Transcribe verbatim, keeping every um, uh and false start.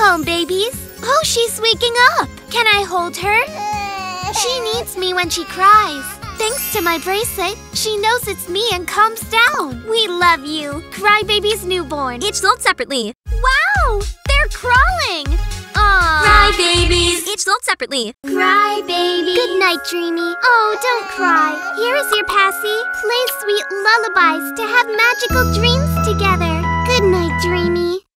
home, babies. Oh, she's waking up. Can I hold her? She needs me when she cries. Thanks to my bracelet, she knows it's me and calms down. We love you. Crybaby's newborn. Each sold separately. Wow! They're crawling! Aww. Crybabies! Each sold separately. Crybaby. Good night, Dreamy. Oh, don't cry. Here is your passy. Play sweet lullabies to have magical dreams together. Good night, Dreamy.